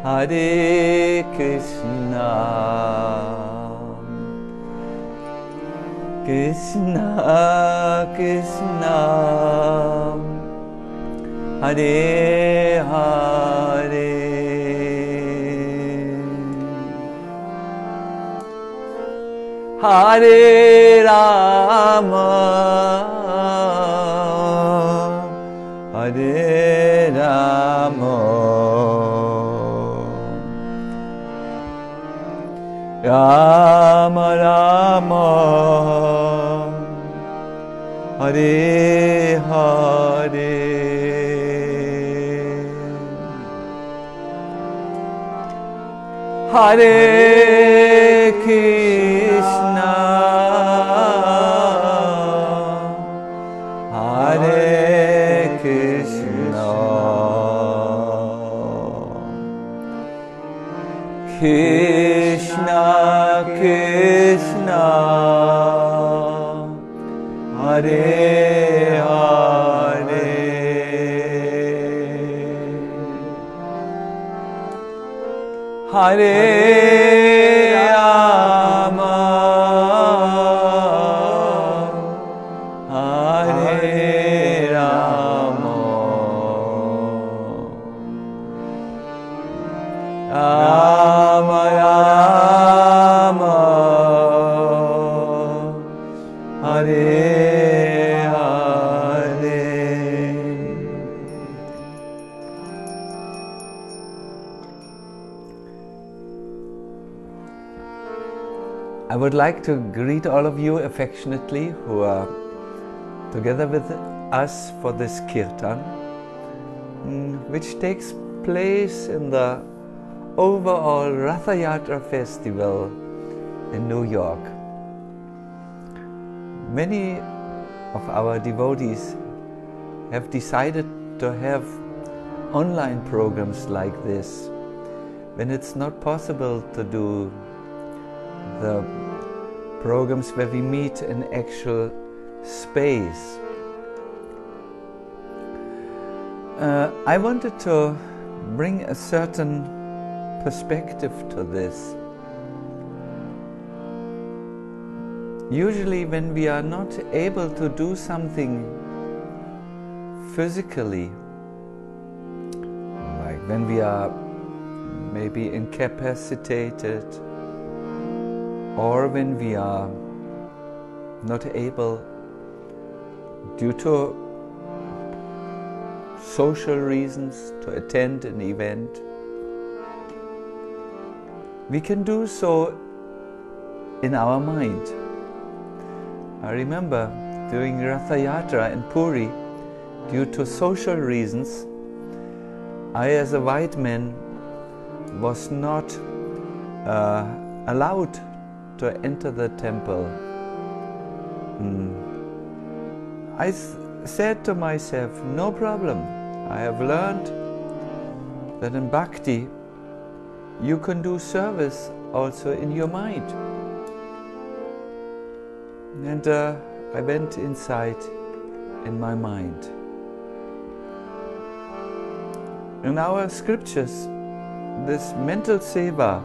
Hare Krishna, Krishna Krishna, Hare Hare, Hare Rama, Hare Rama, Rama Rama, Hare Hare, Hare Krishna, Hare Krishna, Krishna Krishna, Hare Hare, Hare Rama, Hare Rama, Rama Rama, Hare Hare. I would like to greet all of you affectionately who are together with us for this kirtan, which takes place in the overall Ratha Yatra festival in New York. Many of our devotees have decided to have online programs like this when it's not possible to do the programs where we meet in actual space. I wanted to bring a certain perspective to this. Usually when we are not able to do something physically, like when we are maybe incapacitated, or when we are not able, due to social reasons, to attend an event, we can do so in our mind. I remember during Ratha Yatra in Puri, due to social reasons, I as a white man was not allowed to enter the temple. I said to myself, no problem. I have learned that in bhakti you can do service also in your mind. And I went inside in my mind. In our scriptures, this mental seva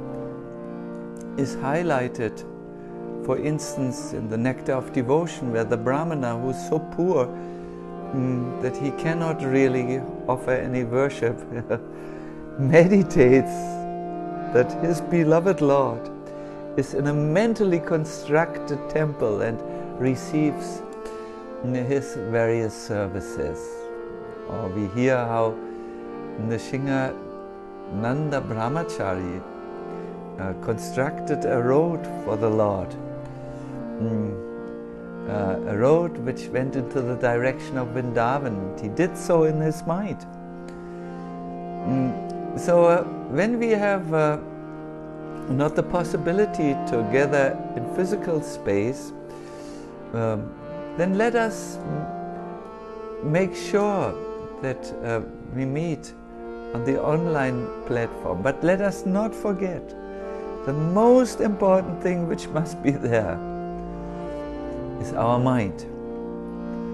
is highlighted, for instance, in the Nectar of Devotion, where the Brahmana, who is so poor that he cannot really offer any worship, meditates that his beloved Lord is in a mentally constructed temple and receives his various services. Or we hear how Nrsimha Nanda Brahmachari constructed a road for the Lord, a road which went into the direction of Vrindavan. He did so in his mind. So when we have not the possibility to gather in physical space, then let us make sure that we meet on the online platform. But let us not forget the most important thing which must be there is our mind,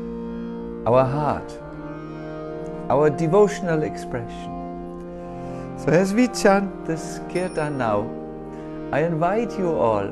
our heart, our devotional expression. So as we chant this kirtan now, I invite you all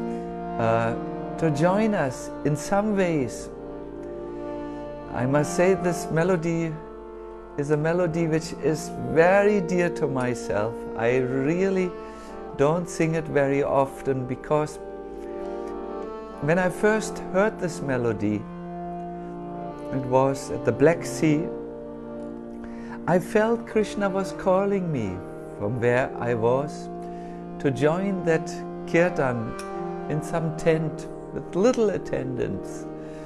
to join us in some ways. I must say this melody is a melody which is very dear to myself. I really don't sing it very often because when I first heard this melody, it was at the Black Sea, I felt Krishna was calling me from where I was to join that kirtan in some tent with little attendants.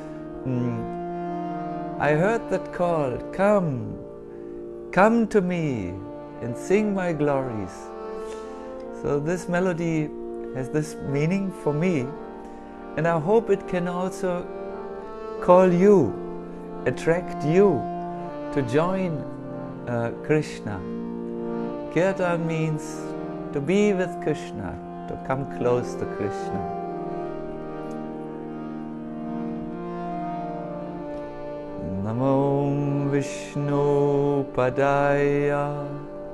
I heard that call, come to me and sing my glories. So this melody has this meaning for me, and I hope it can also call you, attract you to join Krishna. Kirtan means to be with Krishna, to come close to Krishna. Namo Vishnu Padaya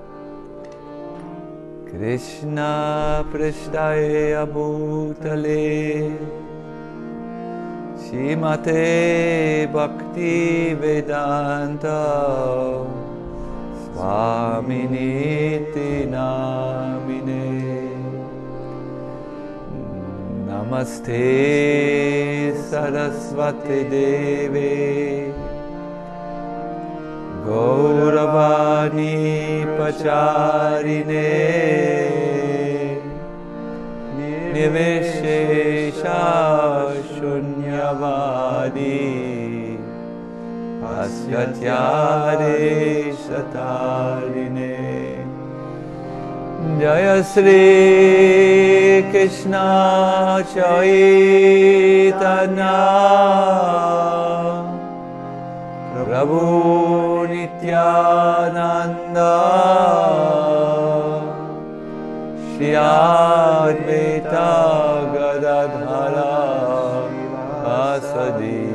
Krishna Prishtaya Bhutale Shrimate Bhakti Vedanta Swaminiti Namine Namaste Saraswati Deve Gauravani Pacharine Niveshesha Shunyavadi Asyatyare Shatarine Jaya Sri Krishna Chaitanya Prabhu Nityananda Shri Advaita Gadadhara Asadi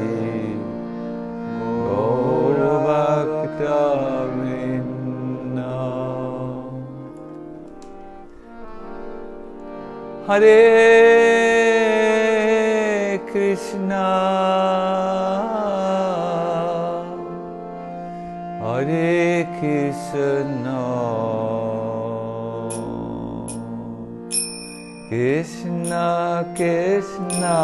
Gaura Bhakta Vrinda. Hare Krishna Hare Krishna Krishna Krishna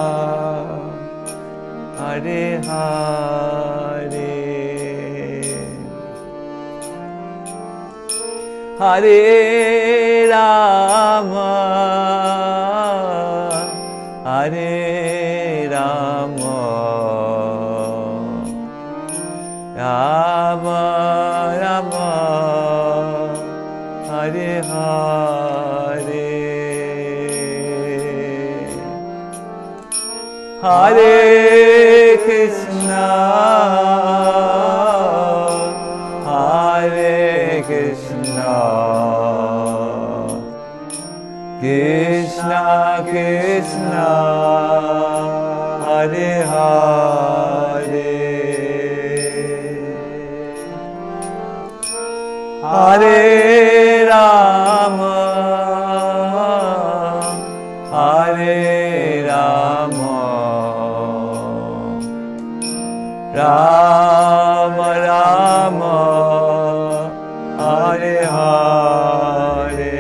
Hare Hare Hare Rama Hare Rama Rama Rama Hare Hare Hare Krishna Hare Krishna Krishna Krishna Hare Hare Hare Rama Hare Rama Rama Rama Hare Hare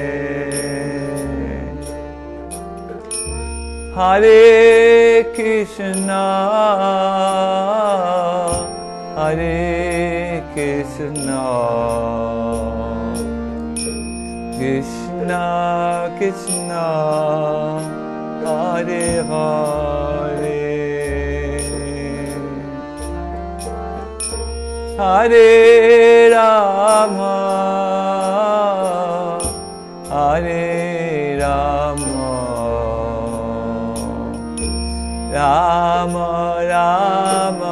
Hare Krishna Hare Krishna Krishna Krishna Hare Hare Hare Rama Hare Rama Rama Rama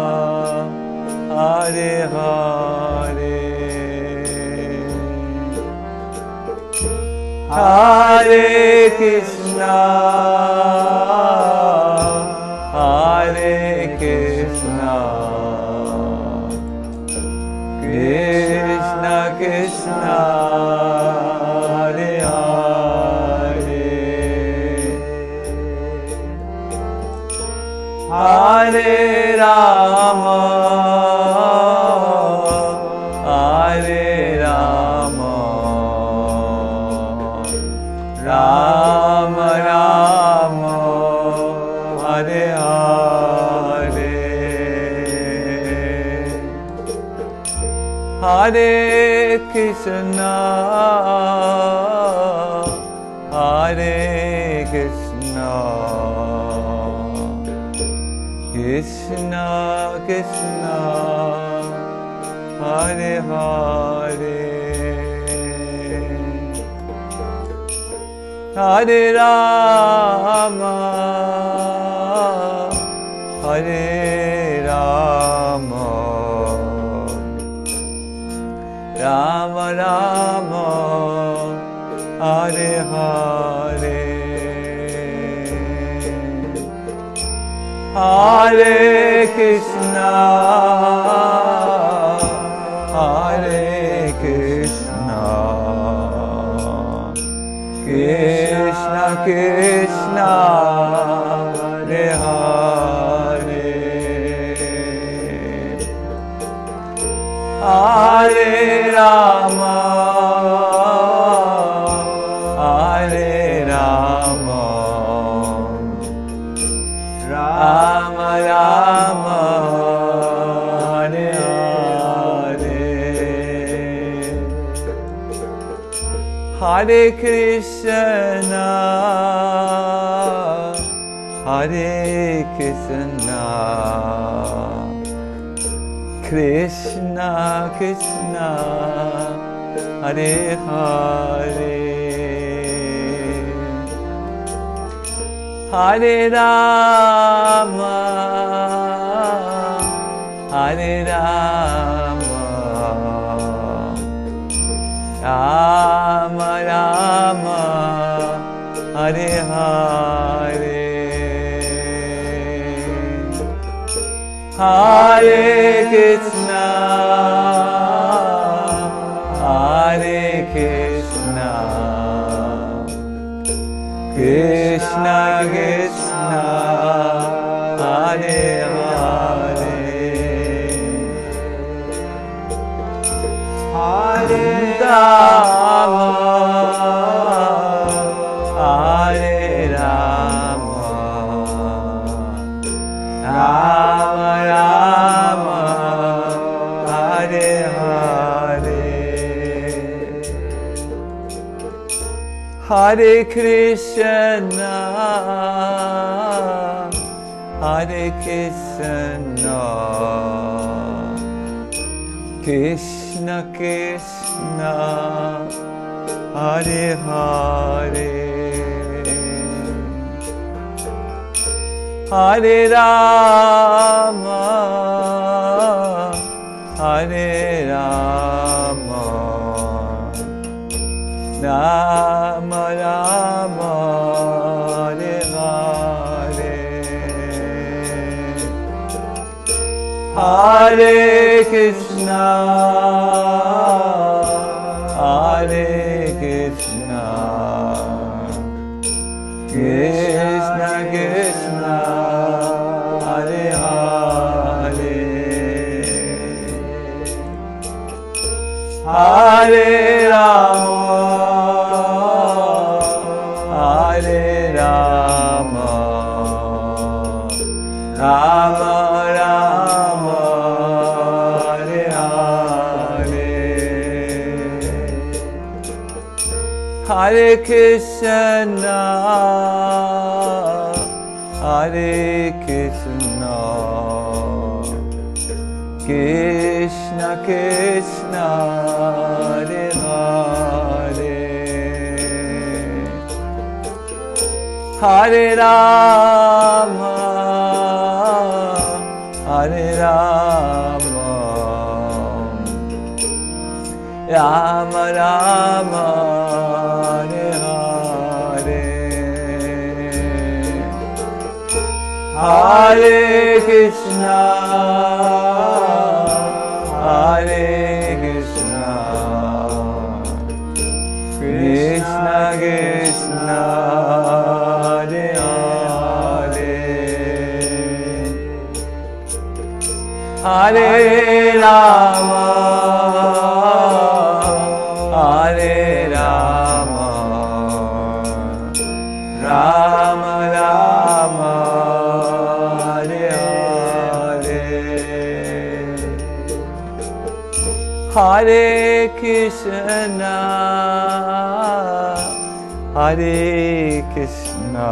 Hare Hare Hare Krishna Hare Krishna Krishna Krishna Krishna, Hare Hare, Hare Rama, Hare Rama, Rama Rama, Hare Hare, Hare Krishna, Hare Krishna, Krishna Krishna, Hare Hare, Hare Rama, Hare Rama, Rama Rama, Hare Hare, Hare Krishna, Hare Krishna, Krishna Krishna, Hare Hare, Hare Rama, Hare Rama, Rama Rama, Hare Hare, Hare Krishna, Hare Krishna, Krishna Krishna, Hare Hare, Hare Rama, Hare Rama, Rama Rama, Hare Hare, Hare Krishna, Hare Krishna, Krishna Krishna, Hare Hare, Hare Rama, Hare Rama, Rama Rama, Hare Hare, Hare Krishna, Hare Krishna, Krishna Krishna, Hare Hare, Hare Rama, Hare Rama, Rama Rama, Hare Hare, Hare Krishna, Hare Krishna, Krishna Krishna, Hare Hare, Hare Rama, Hare Rama, Rama Rama, Hare Hare, Hare Krishna, Hare Krishna, Krishna Krishna, Hare Hare, Hare Rama, Hare Rama, Rama Rama, Hare Hare, Hare Krishna, Hare Krishna, Hare Rama, Hare Rama, Rama Rama, Hare Hare, Hare Krishna, Hare Krishna,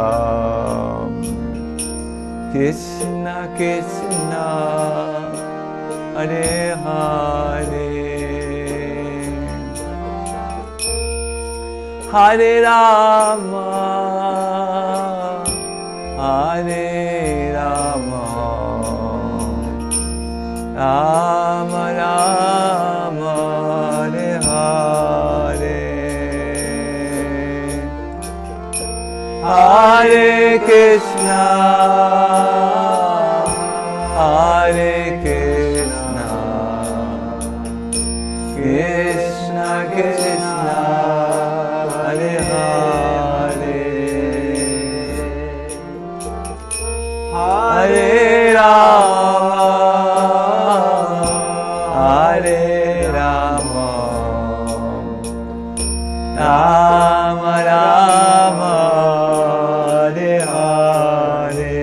Krishna Krishna, Hare Hare, Hare Rama, Hare Rama, Rama Rama, Hare Hare, Hare Krishna, Hare Krishna, Krishna Krishna, Hare Hare, Hare Rama, Hare Rama, Rama Rama, Hare Hare,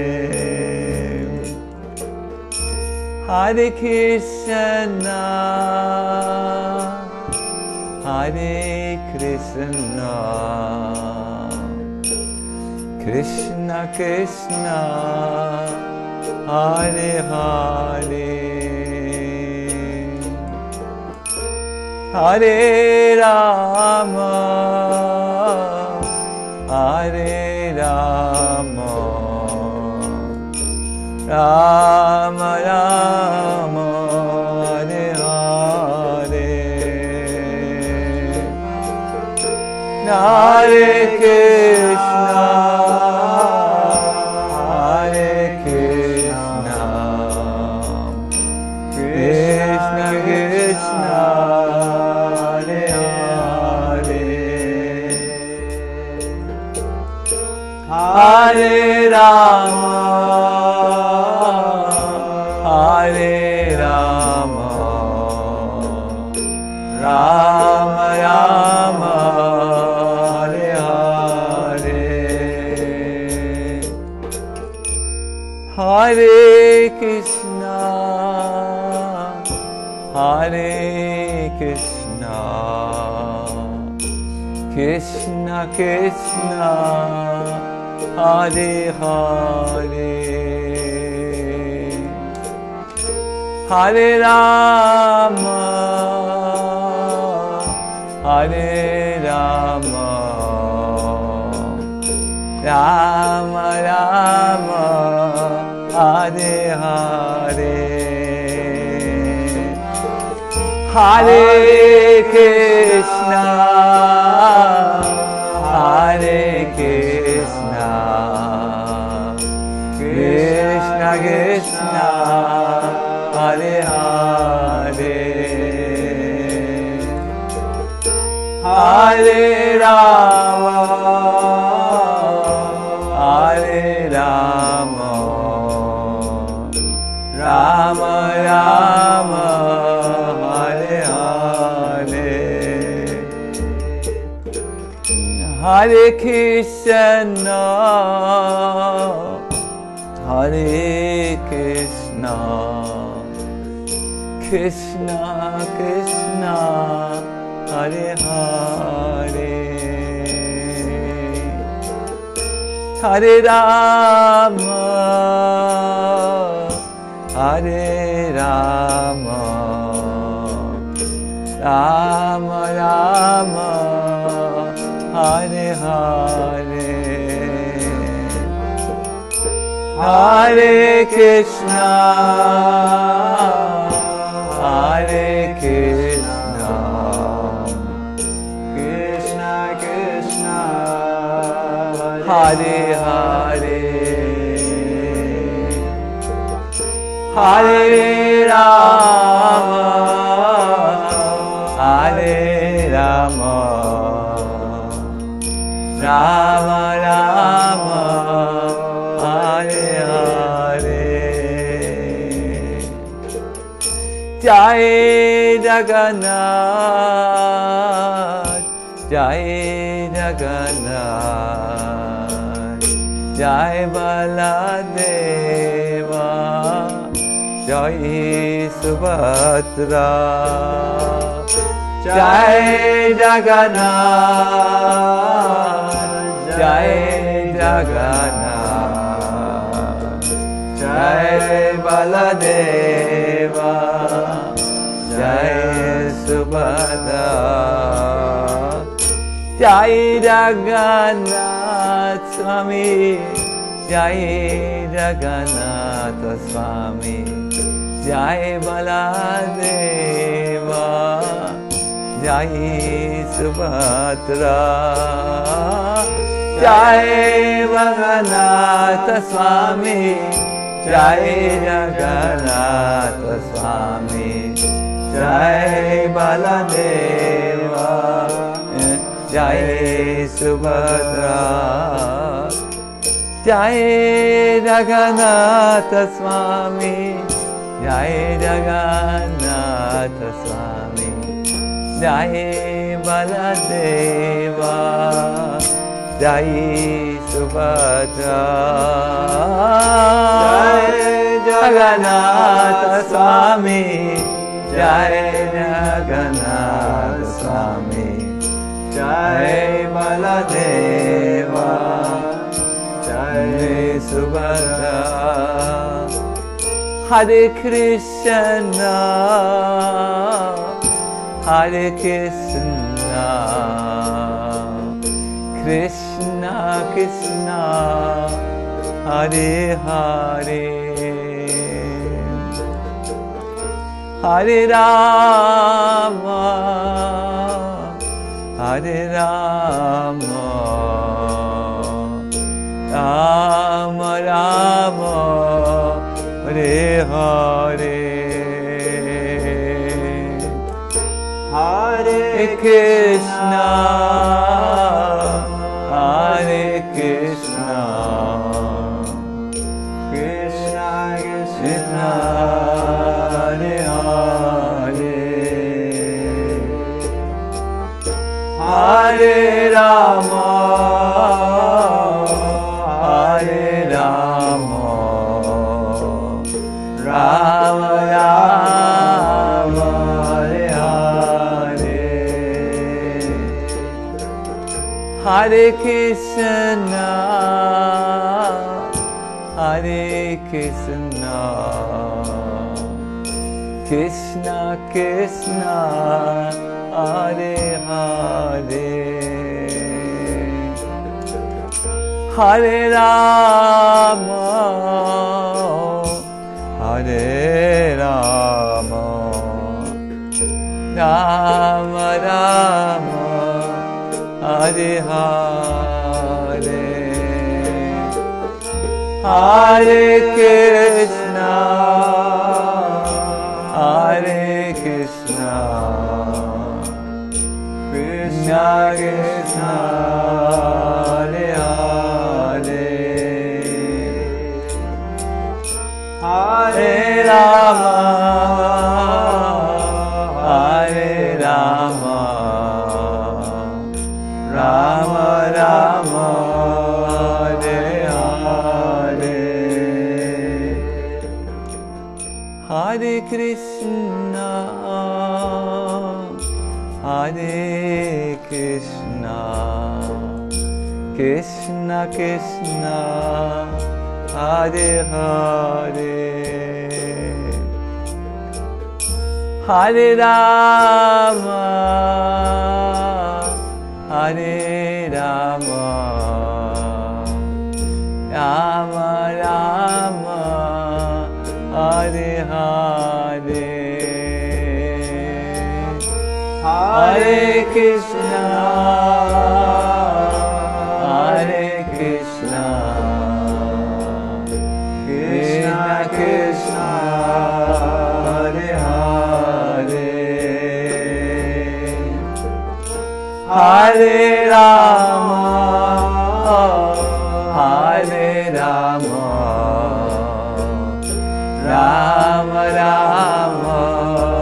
Hare Krishna, Hare Krishna, Krishna Krishna, Hare Hare, Hare Rama, Hare Rama, Rama Rama, Hare Hare, Hare Krishna, Hare Krishna, Krishna Krishna, Hare Hare, Hare Rama, Hare Rama, Rama Rama, Hare Hare, Hare Krishna, Hare Krishna, Krishna Krishna, Hare Hare, Hare Rama, Hare Rama, Rama Rama, Hare Hare, Hare Krishna, Hare Krishna, Krishna Krishna, Hare Hare, Hare Rama, Hare Rama, Rama Rama, Hare Hare, Hare Krishna, Hare Krishna, Krishna Krishna, Hare Hare, Hare Rama, Hare Rama, Rama Rama, Hare Hare, Hare Krishna, Hare Krishna, Krishna Krishna, Hare Hare, Hare Rama, Hare Rama, Rama Rama, Hare Hare, Jai Jagannath, Jai Jagannath, Jai Baladeva, Jai Subhadra, Jai Jagannath, Jai Jagannath, Jai Baladeva, Jai Subhadra, Jai Jagannath Swami, Jai Jagannath Swami, Jai Baladeva, Jai Subhadra, Jai Jagannath Swami, Jai Jagannath Swami, Jai Baladeva, Jai Subhadra, Jai Jagannath Swami, Jai Jagannath Swami, Jai Baladeva, Jai Subhadra, Jai Jagannath Swami, Jai Jagannath Swami, Jai Baladeva, Jai Subhadra. Hare Krishna, Hare Krishna, Krishna Krishna, Hare Hare, Hare Rama, Hare Rama, Rama Rama, Hare Hare, Hare Krishna, Hare Krishna, Krishna Krishna, Hare Hare, Hare Rama, Hare Rama, Rama Rama, Hare Hare, Hare Krishna, Hare Krishna, Krishna Krishna, Hare Hare, Hare Rama, Hare Rama, Rama Rama, Hare Hare, Hare Krishna, Hare Krishna, Krishna Krishna, Hare Hare, Hare Rama, Hare Rama, Rama Rama, Hare Hare, Hare Krishna, Hare Krishna, Krishna Krishna, Hare Hare, Hare Rama, Hare Rama, Rama Rama, Hare Hare, Hare Krishna, Hare Krishna, Krishna Krishna, Hare Hare, Hare Rama, Hare Rama, Rama Rama,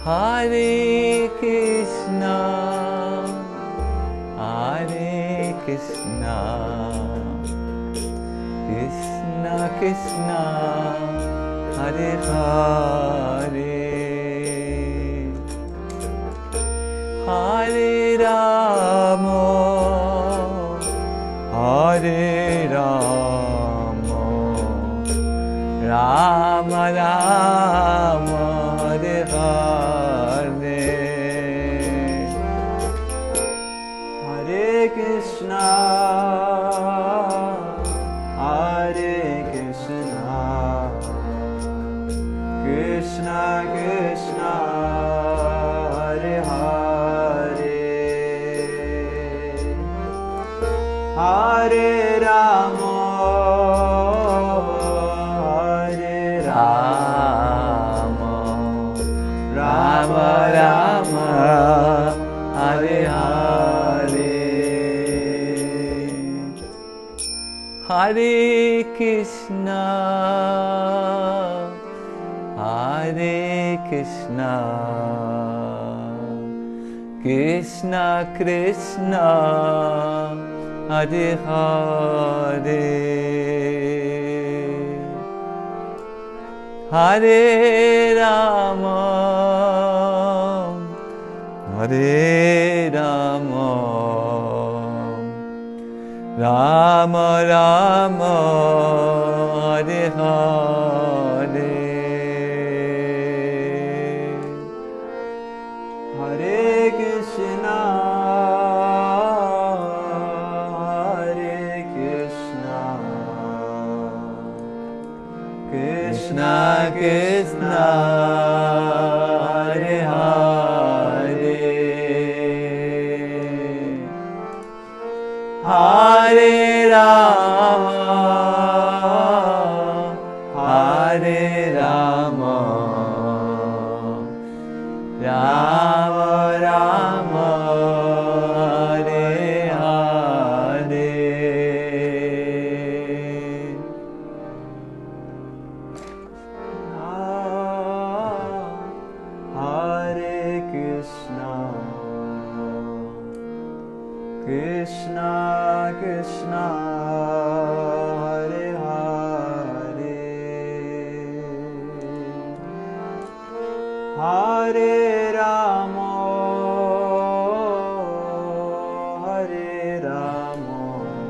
Hare Krishna, Hare Krishna, Krishna Krishna, Hare Hare, Hare Rama, Hare Rama, Rama Rama, Hare Hare, Hare Krishna, Hare Krishna, Krishna Krishna, Hare Hare, Hare Rama, Hare Rama, Rama Rama, Hare Hare, Hare Krishna, Hare Krishna, Krishna Krishna, Hare Hare, Hare Rama, Hare Rama, Rama Rama, Hare Hare, Hare Krishna, Hare Krishna, Krishna Krishna, Hare Hare, Hare Rama, Hare Rama, Rama Rama, Hare Hare, Hare Krishna, Krishna Krishna, Hare Hare, Hare Rama, Hare Rama,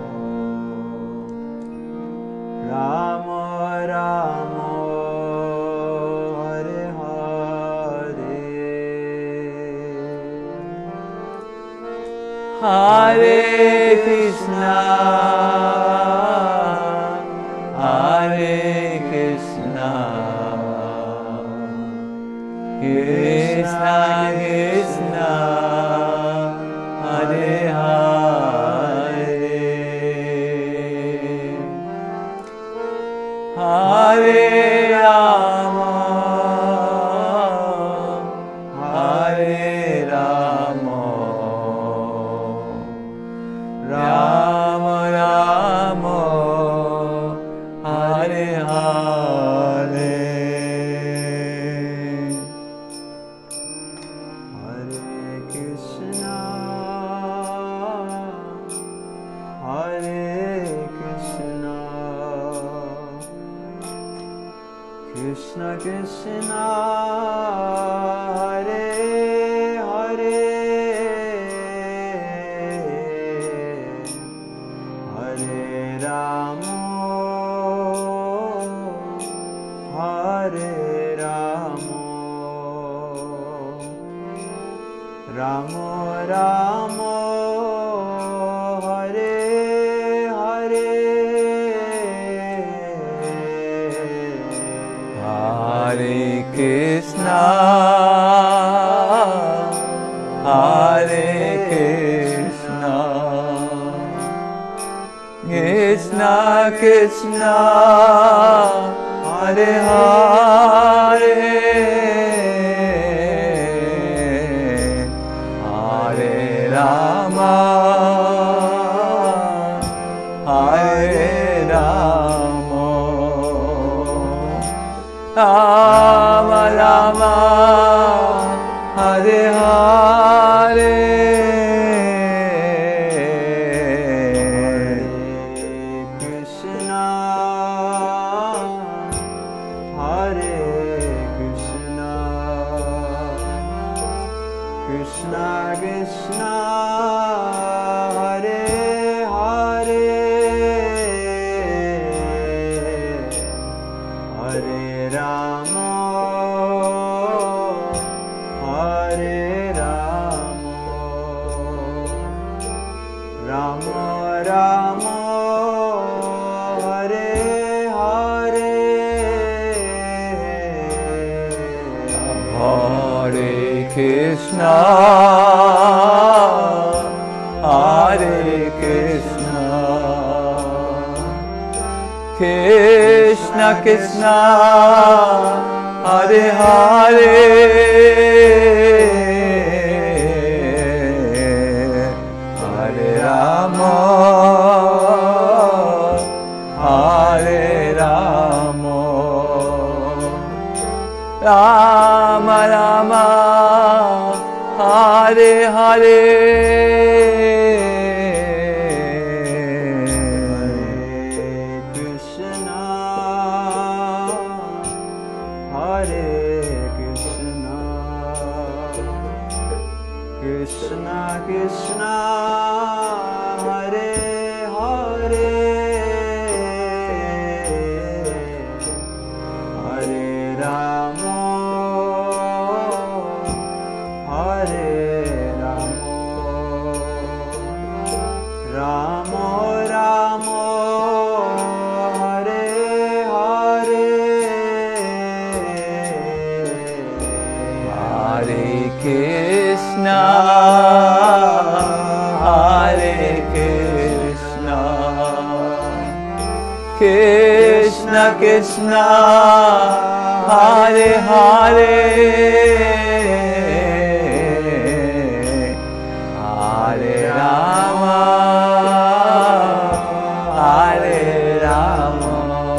Rama Rama, Hare Hare, Hare Krishna, Hare Krishna, Krishna Krishna, Hare Hare, Hare Rama, Hare Rama, Rama Rama, Hare Hare, Hare Krishna, Hare Krishna, Krishna Krishna, Hare Hare, Hare Rama, Hare Rama, Rama Rama, Hare Hare, Hare Krishna, Hare Krishna, Krishna Krishna, Hare Hare, Hare Rama, Hare Rama, Rama Rama, Krishna Krishna Hare Hare Hare Rama Hare Rama Rama Rama Hare Hare Hare Krishna Hare Krishna Krishna Krishna Hare Hare Hare Rama Hare Rama Rama Rama Hare Hare Hare Krishna Krishna Krishna Hare Hare Hare Rama Hare Rama Rama Rama Hare Hare Hare Krishna Hare Krishna Krishna Krishna Hare Hare Hare Rama Hare Rama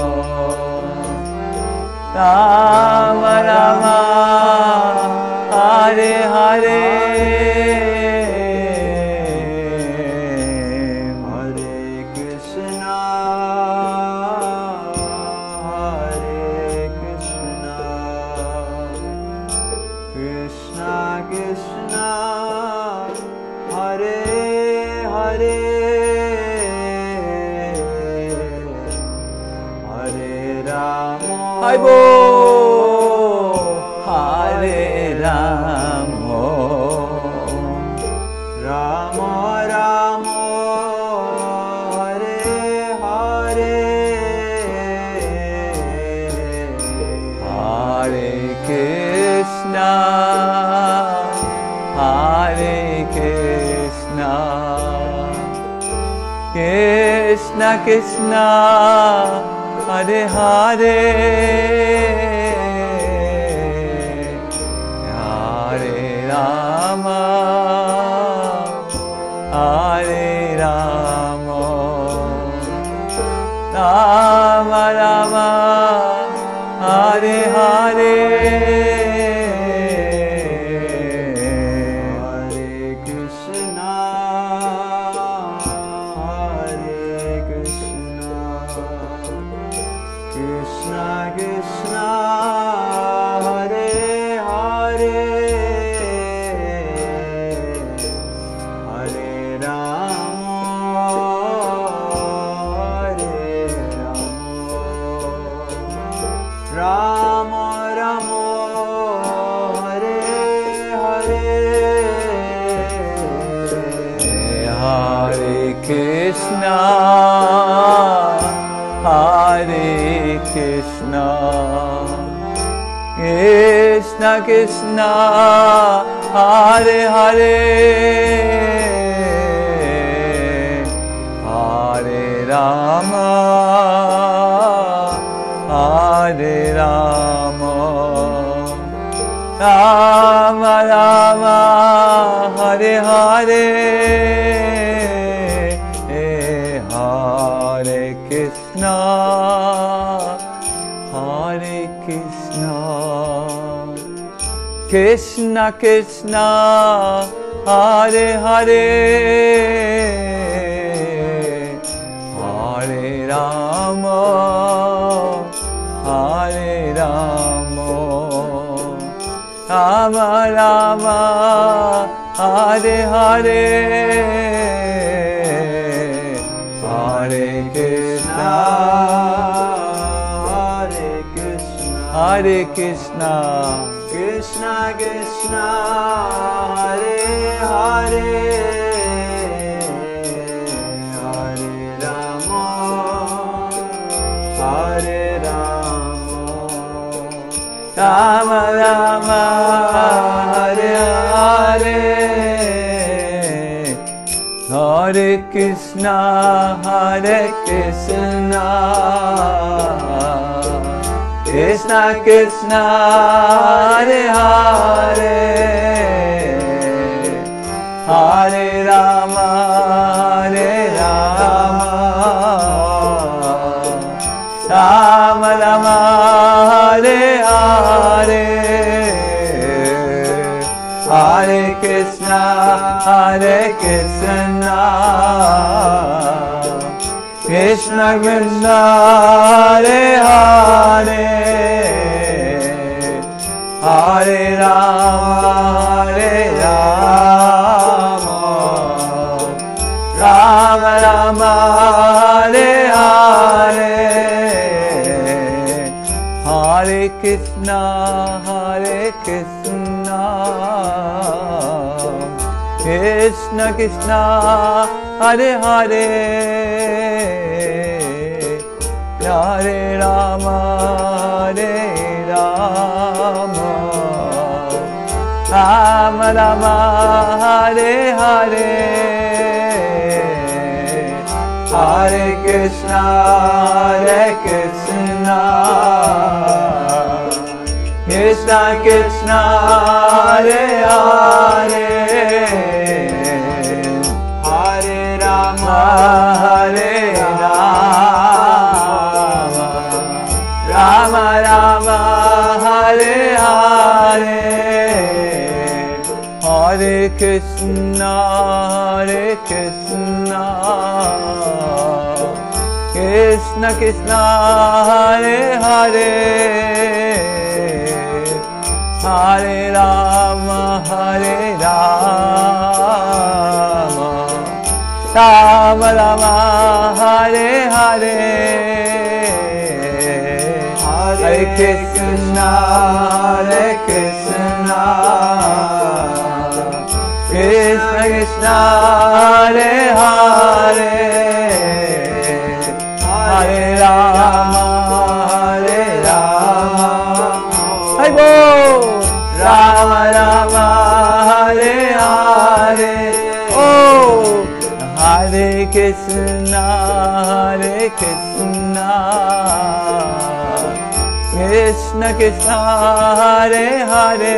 Rama Rama Hare Hare Hare Krishna Hare Krishna Krishna Krishna Hare Hare Hare Rama Hai Bo Hare Rama Rama Rama Hare Hare Hare Krishna Hare Krishna Krishna Krishna Hare Hare Hare Rama Hare Rama Rama Rama Hare Hare Hare Krishna Hare Krishna Krishna Krishna Hare Hare Hare Rama Hare Rama Rama Rama Hare Hare Hare Krishna Hare Krishna Krishna Krishna Hare Hare Hare Rama Hare Rama Rama Rama Hare Hare Hare Krishna Hare Krishna Krishna Krishna Hare Hare Hare Rama Hare Rama Rama Rama Hare Hare, Hare Krishna, Hare Krishna, Krishna Krishna, Hare Hare, Hare Rama, Hare Rama, Rama Rama, Hare Hare, Hare Krishna, Hare Krishna, Krishna Krishna, Hare Hare, Hare Rama, Hare Rama, Rama Rama, Hare Hare, Hare Krishna, Hare Krishna, Krishna Krishna, Hare Hare, Hare Rama, Hare Rama, Rama Rama, Hare Hare, Hare Krishna, Hare Krishna, Krishna Krishna, Hare Hare, Hare Rama, Hare Rama, Rama Rama, Hare Hare, Hare Krishna, Hare Krishna, Krishna Krishna, Hare Hare, Hare Rama, Hare Rama, Rama Rama, Hare Hare, Hare Krishna, Hare Krishna, Krishna Krishna, Hare Hare, Hare Rama, Hare Rama, Rama Rama, Hare Hare, Hare Krishna, Hare Krishna, Krishna Krishna, Hare Hare, Hare Rama, Hare Rama, Hare Bol, Rama Rama, Hare Hare, oh, Hare Krishna, Hare Krishna, Krishna Krishna, Hare Hare,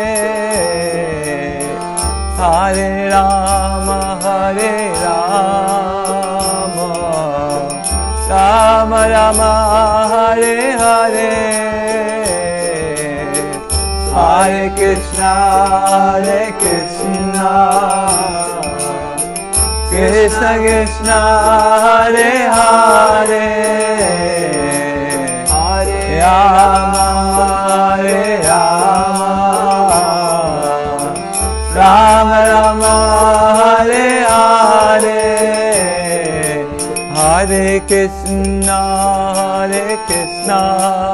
Hare Rama, Hare Rama, Rama Rama, Hare Hare, Hare Krishna, Hare Krishna, Krishna Krishna, Hare Hare, Hare Rama, Hare Rama, Rama Rama, Hare Hare, Hare Krishna, Hare Krishna,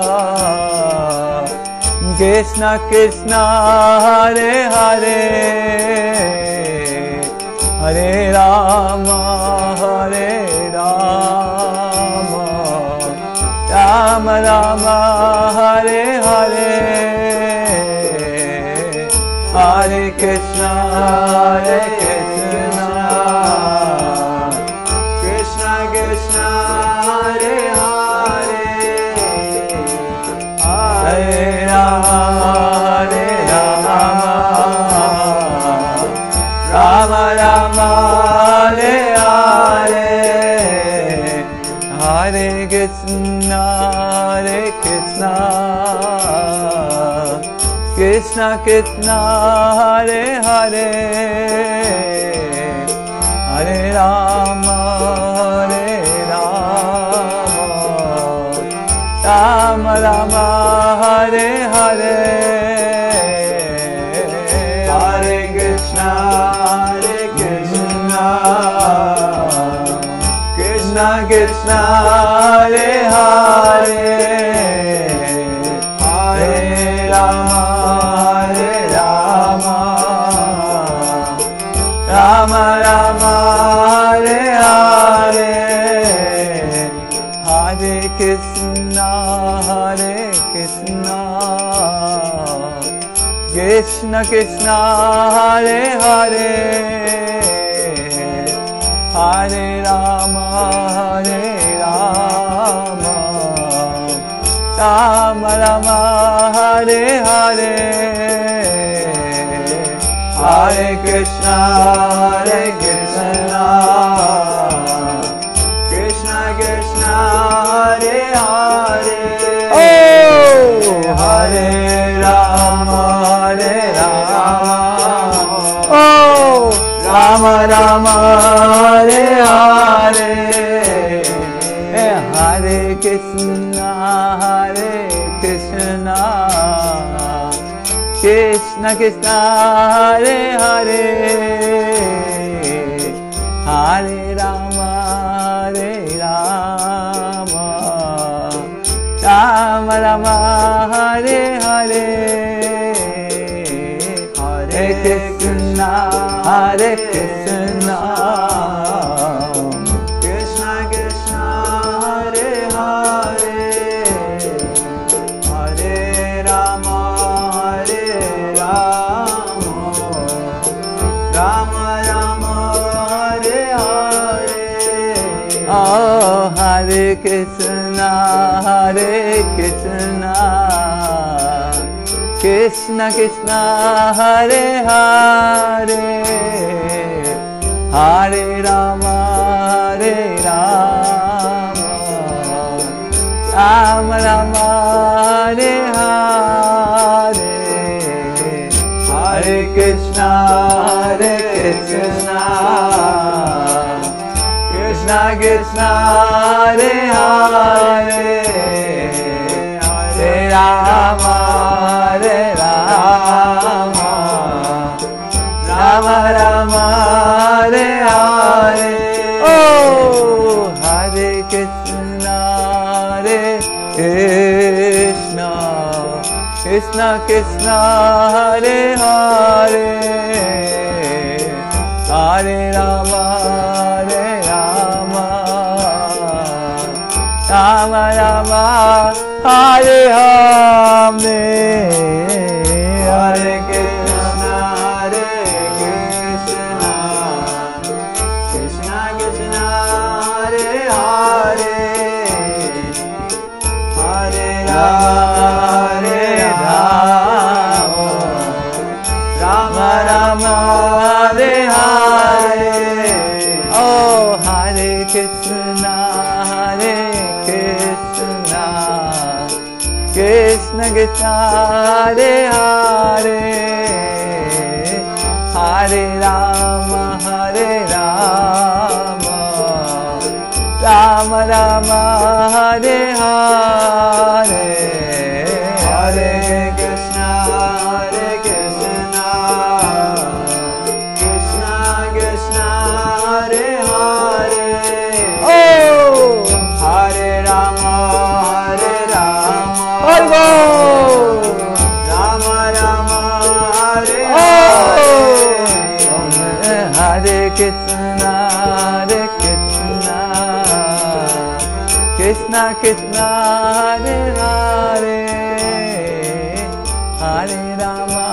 Krishna Krishna, Hare Hare, Hare Rama, Hare Rama, Rama Rama, Hare Hare, Hare Krishna, Hare Krishna, Krishna Krishna, Hare Hare, Hare Rama, Hare Rama, Rama Rama, Hare Hare, Hare Krishna, Hare Krishna, Krishna Krishna, Hare Hare, Hare Rama, Hare Rama, Rama Rama, Hare Hare, Hare Krishna, Krishna Hare Hare Hare Rama Rama Rama Hare Hare Hare Krishna Krishna Krishna Hare Hare Hare Rama Rama Rama Hare Hare Hare Krishna Krishna Krishna Hare Hare Oh Hare Rama Oh Rama Rama Hare Hare Hare Krishna Krishna Krishna Hare Hare Hare Rama Rama Rama Hare Hare Hare Krishna Krishna Krishna Hare Hare Hare Rama Rama Rama Hare Hare Oh Hare Krishna Krishna Krishna Hare Hare Hare Rama Rama Rama Hare Hare Hare Krishna Krishna Krishna Hare Hare Hare Rama Rama Rama Hare Hare Oh Hare Krishna Krishna Krishna Hare Hare Hare Rama Rama Rama Hare Hare Hare Krishna Krishna Krishna Hare Hare Hare Rama Rama Hare Hare Oh Hare Krishna Krishna Krishna Hare Hare Hare Rama Rama Rama Hare Hare Hare Krishna Krishna Krishna Hare Hare Oh Hare Rama Rama Rama Hare Hare Hare Krishna Krishna Krishna Hare Hare Hare Rama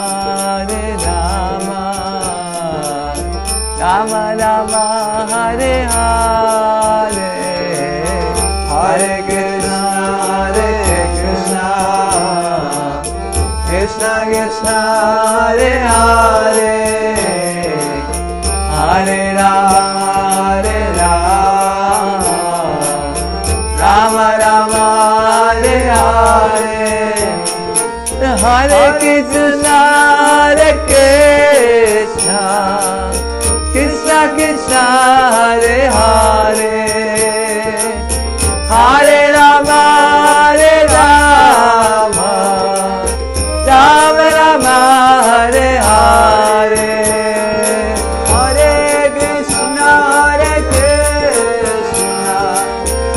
Rama Rama Hare Hare Hare Krishna Krishna Krishna Hare Hare Hare Rama Rama Rama Hare Hare Hare Krishna Krishna Krishna Hare Hare Hare Rama Rama Rama Hare Hare Hare Krishna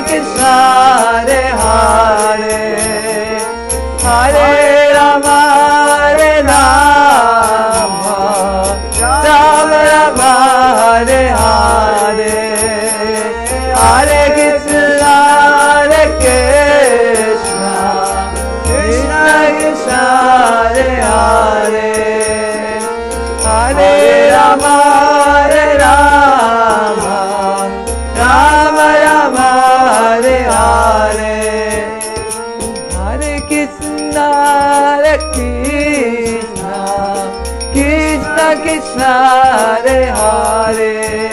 Krishna, Hare Hare, Hare Rama, Hare Rama, Rama Rama, Hare Hare, Hare Krishna, Hare Krishna, Krishna Krishna, Hare Hare, Hare Rama, Hare Rama, Rama Rama, Hare Hare, Hare Krishna, Hare Krishna, Krishna Krishna, Hare Hare,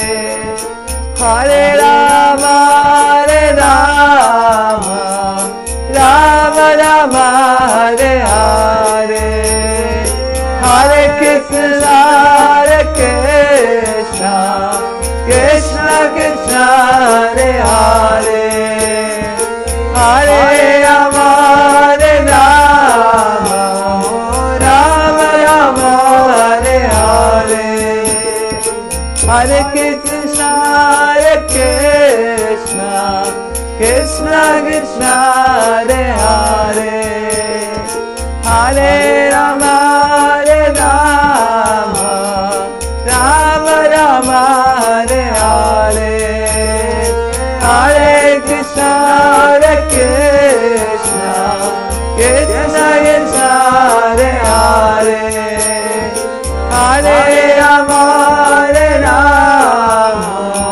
Hare Rama, Hare Rama, Rama Rama, Hare Hare, Hare Krishna, Hare Krishna, Krishna Krishna, Hare Hare, Hare Rama, Hare Rama, Rama Rama, Hare Hare, Hare Krishna, Hare Krishna, Krishna Krishna, Hare Hare, Hare Rama, Hare Rama, Rama Rama, Hare Hare, Hare Krishna, Hare Krishna, Krishna Krishna, Hare Hare, Hare Rama, Hare Rama,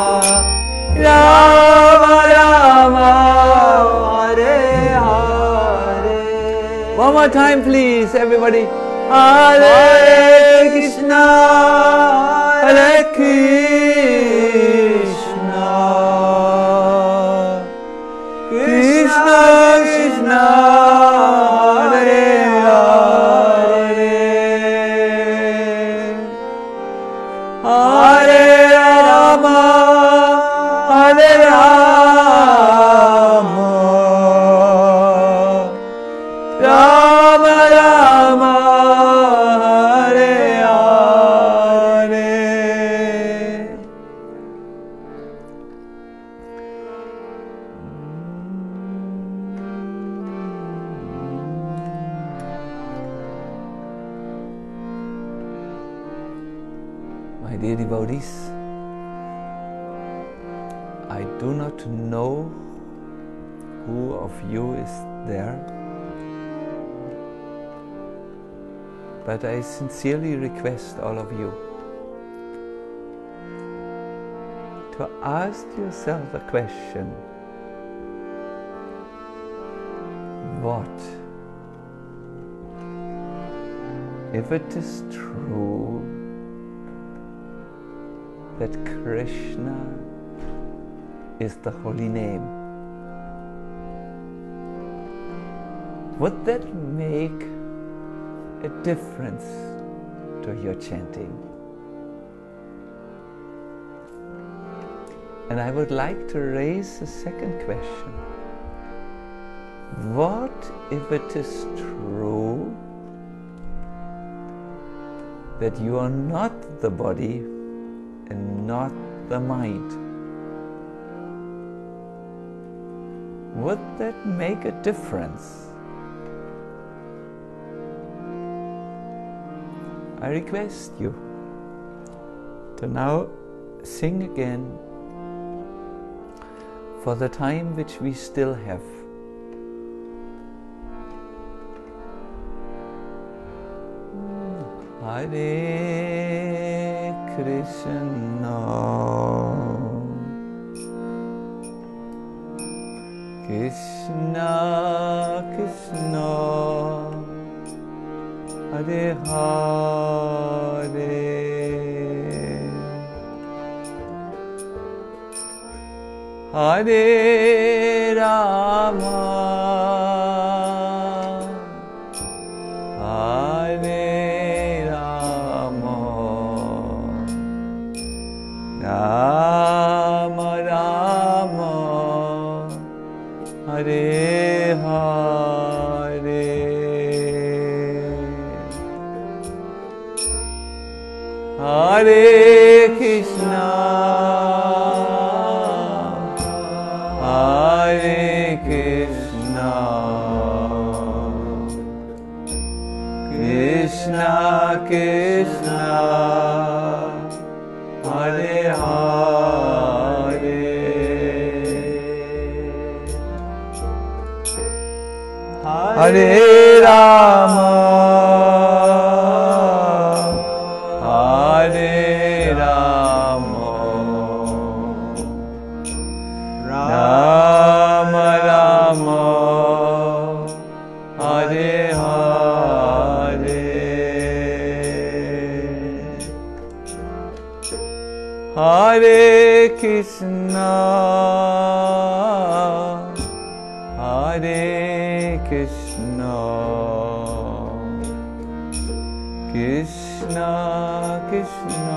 Rama Rama, Hare Hare. One more time, please, everybody. Hare Krishna, Hare Krishna, Krishna Krishna, Hare Hare, Hare Rama, Hare Rama, Rama Rama, Hare Hare. My dear devotees, I do not know who of you is there, but I sincerely request all of you to ask yourself a question. What if it is true that Krishna is the holy name? Would that make a difference to your chanting? And I would like to raise a second question. What if it is true that you are not the body and not the mind? Would that make a difference? I request you to now sing again for the time which we still have. Hare Krishna, Krishna Krishna, Hare Hare, Hare Rama, Hare Rama, Rama Rama, Hare Hare, Hare Krishna, Hare Krishna Krishna Hare Hare Hare Rama Hare Rama Rama Rama Hare Hare Hare Krishna Hare Krishna Krishna Krishna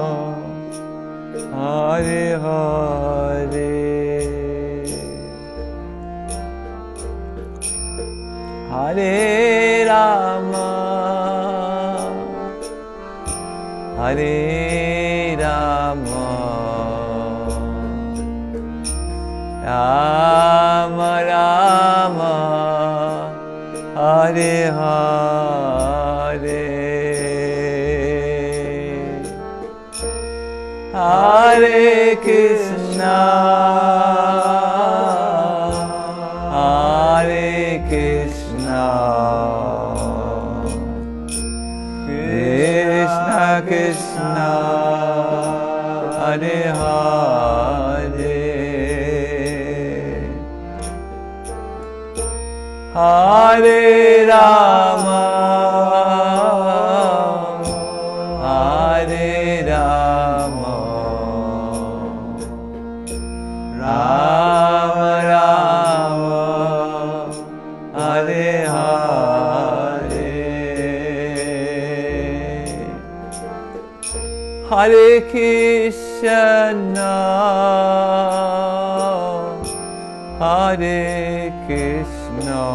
Hare Hare Hare Rama Hare Rama Rama Rama Hare Hare Hare Krishna Hare Krishna Krishna Krishna Hare Hare Hare Rama Hare Rama Rama Rama Hare Hare Hare Krishna Hare Krishna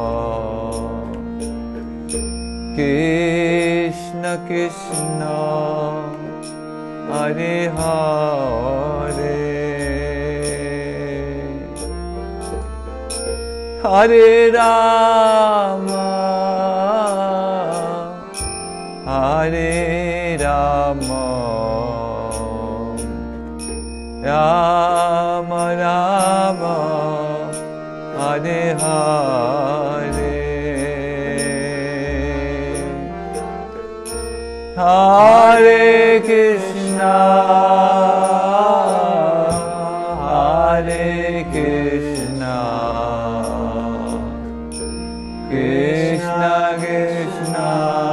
Krishna Krishna Hare Hare Hare Rama Hare Rama Rama Rama Hare Hare Hare Krishna Hare Krishna Krishna Krishna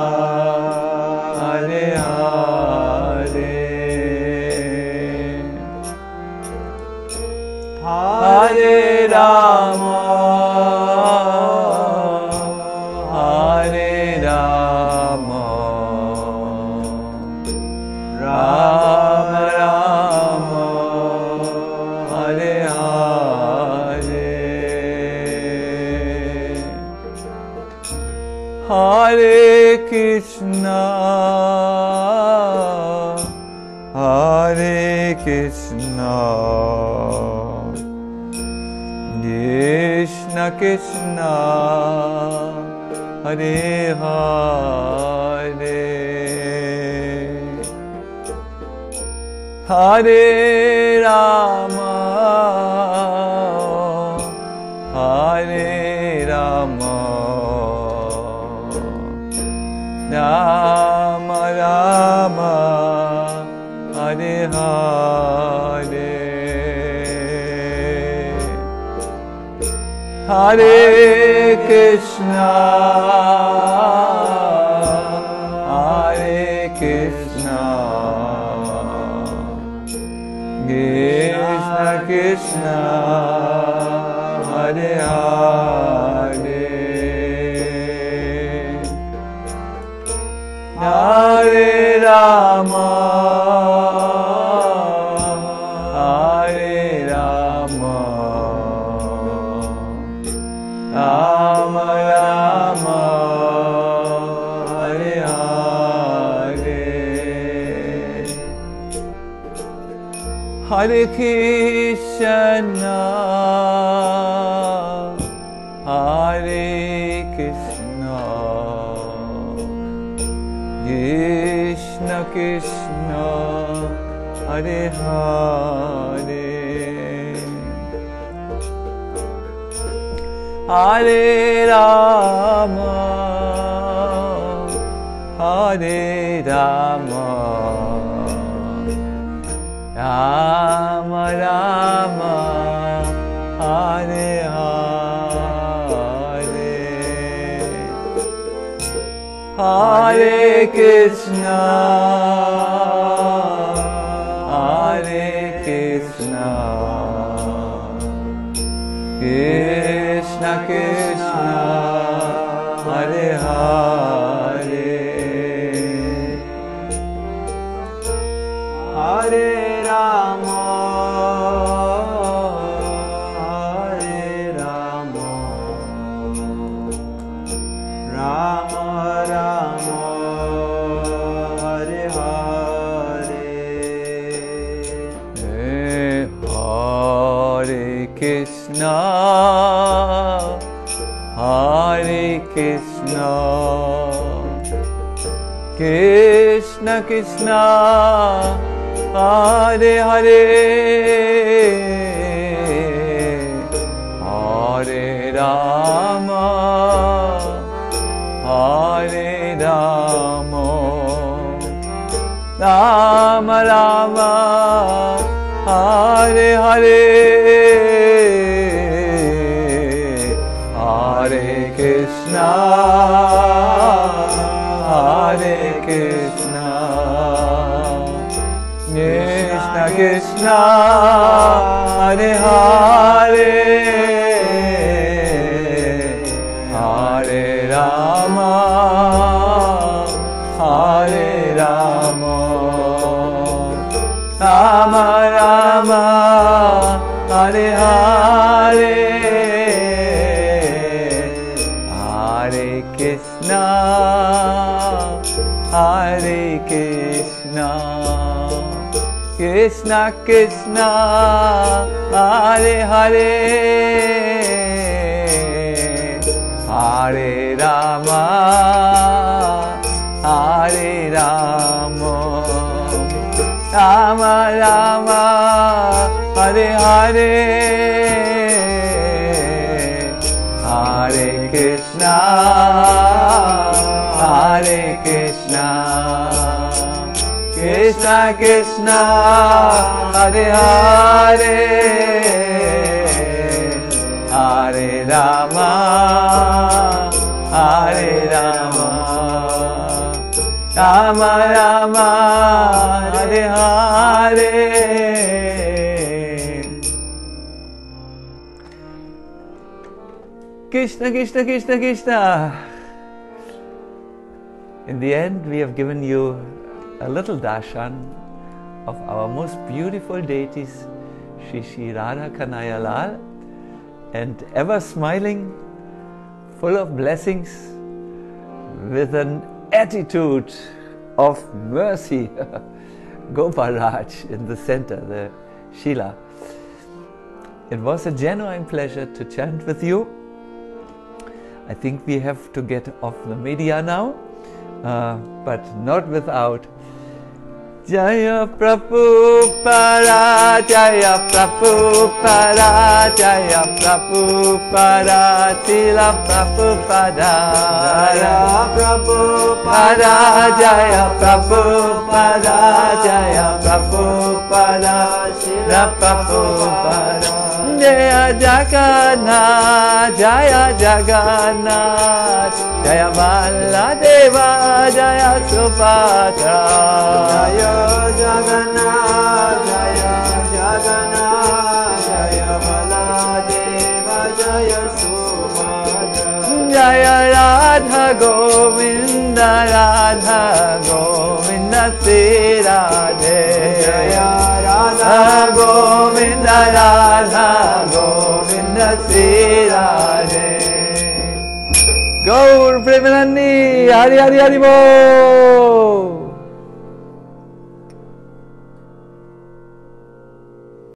Hare Hare Hare Rama Hare Rama Rama Rama Hare Hare Hare Krishna Hare Krishna Krishna Krishna Hare Hare Hare Rama Hare Rama Rama Rama Hare Hare Hare Krishna Hare Krishna Krishna Krishna Hare Hare Hare Rama Hare Rama Rama Rama Hare Hare Hare Krishna Hare Krishna, Krishna Krishna, Hare Hare, Hare Rama, Hare Rama, Rama Rama, Hare Hare, Hare Krishna, Hare Krishna, Krishna Krishna, Hare Hare, Hare Rama, Hare Rama, Rama Rama, Hare Hare, Hare Krishna, Hare Krishna, Krishna Krishna, Hare Hare, Hare Rama, Hare Rama, Rama Rama, Hare Hare, Hare Krishna, Hare Krishna, Krishna Krishna, Hare Hare, Hare Rama, Hare Rama, Rama Rama, Hare Hare, Hare Krishna, Hare Krishna, Krishna Krishna, Hare Hare, Hare Rama, Hare Rama, Rama Rama, Hare Hare, Hare Krishna, Hare Krishna, Krishna Krishna, Hare Hare, Hare Rama, Hare Rama, Rama Rama, Hare Hare. Krishna Krishna Krishna Krishna. In the end, we have given you a little darshan of our most beautiful deities, Shri Shri Radha Kanhaiya Lal, and ever smiling, full of blessings, with an attitude of mercy, Gopal Raj in the center, the Shila. It was a genuine pleasure to chant with you. I think we have to get off the media now, but not without Jaya Prabhupada, Jaya Prabhupada, Jaya Prabhupada, Srila Prabhupada, Jaya Prabhupada, Jaya Prabhupada, Jaya Prabhupada, Srila Prabhupada. Jaya Jagannath, Jaya Jagannath, Jaya Baladeva, Jaya Subhadra, Jaya Jagannath, Jaya Jagannath, Jaya Baladeva, Jaya Subhadra, Jaya Radha Govinda, Radha Govinda Sri Radhe, Jaya Radha Govinda, Radha Govinda Sri Radhe. Gaur Premanandi, Hari Hari Hari Bol.